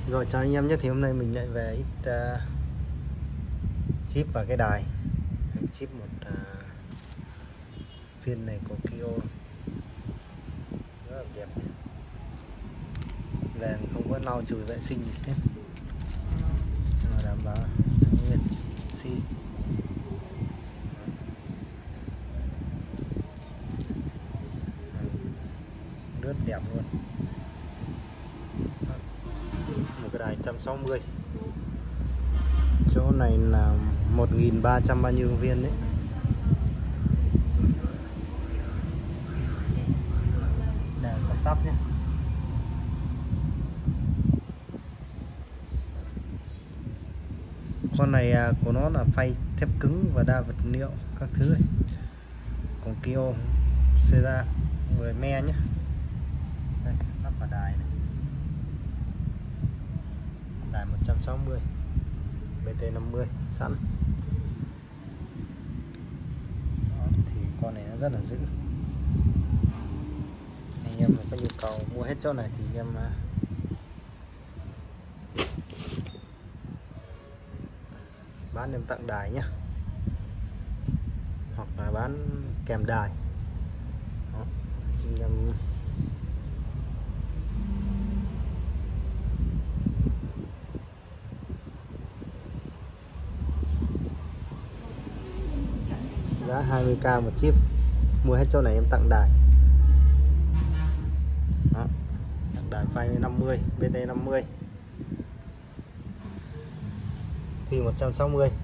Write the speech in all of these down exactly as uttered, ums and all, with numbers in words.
Rồi chào anh em nhé, thì hôm nay mình lại về ít uh, chip và cái đài. Chip một uh, viên này của Kio rất là đẹp, về không có lau chùi vệ sinh gì hết, mà đảm bảo nguyên xi rất đẹp luôn. Một cái đài một trăm sáu mươi, chỗ này là một nghìn ba trăm bao nhiêu viên đấy. Đèn tắt tắp nhé. Con này của nó là phay thép cứng và đa vật liệu các thứ này. Còn Kio Sera mười me nhé. Đây, lắp vào đài này. Đài một trăm sáu mươi B T năm mươi sẵn. Đó, thì con này nó rất là dữ. Anh em có nhu cầu mua hết chỗ này thì em bán em tặng đài nhé, hoặc là bán kèm đài. Đó, anh em giá hai mươi k một chip, mua hết chỗ này em tặng đài. Đó, tặng đài phay năm mươi B T năm mươi thì một trăm sáu mươi.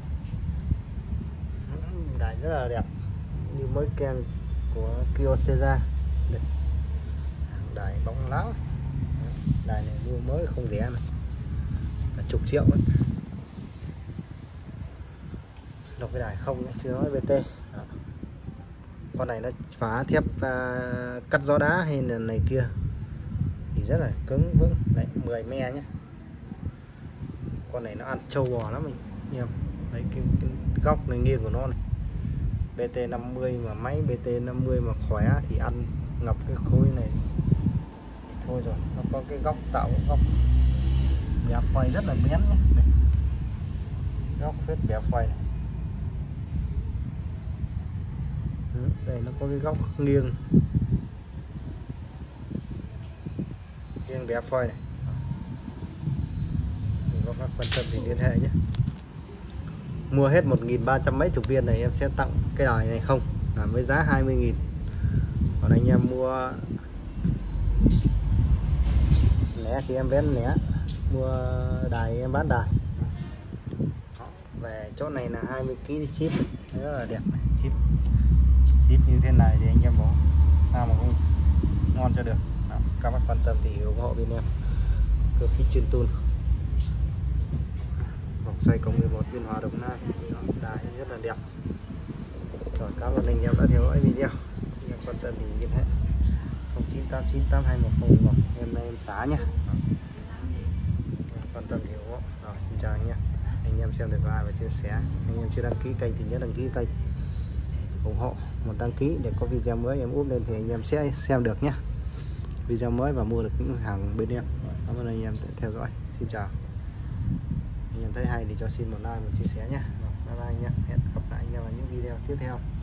Đài rất là đẹp như mới keng của Kio Sera. Đây, đài bóng láng. Đài này mua mới không rẻ này, cả chục triệu ấy. Đọc cái đài không ấy, chưa nói B T. Đó. Con này nó phá thép uh, cắt gió đá hay là này kia thì rất là cứng vững. Đấy, mười me nhé. Con này nó ăn trâu bò lắm mình em. Đấy, cái, cái góc này nghiêng của nó này. B T năm mươi mà máy B T năm mươi mà khỏe thì ăn ngập cái khối này thì thôi rồi. Nó có cái góc tạo góc bẻ phơi rất là bén nhé. Đây, góc vết bẻ phơi này. Đây nó có cái góc nghiêng nghiêng bẻ phơi này. Mình có các quan tâm thì liên hệ nhé. Mua hết một nghìn ba trăm mấy chục viên này em sẽ tặng cái đài này không, là với giá hai mươi nghìn. Còn anh em mua lẻ thì em bán lẻ, mua đài em bán đài. Đó, về chỗ này là hai mươi ki lô gam chip rất là đẹp này. Chip chip như thế này thì anh em bảo sao mà không ngon cho được. Đó, các bác quan tâm thì ủng hộ bên em cơ khí chuyên tôn vòng xoay cộng mười một Biên Hòa Đồng Nai. Đài rất là đẹp. Rồi, cảm ơn anh em đã theo dõi video. Anh em quan tâm thì liên hệ không chín tám chín tám hai một không một. Em nay em xá nhé. Quan tâm thì ủng hộ. Rồi, xin chào anh em. Anh em xem được like và chia sẻ. Anh em chưa đăng ký kênh thì nhớ đăng ký kênh, ủng hộ một đăng ký để có video mới em úp lên thì anh em sẽ xem được nhé, video mới và mua được những hàng bên em. Cảm ơn anh em đã theo dõi. Xin chào. Anh em thấy hay thì cho xin một like, một chia sẻ nhé. Bye bye anh em. Hẹn gặp lại anh em vào những video tiếp theo.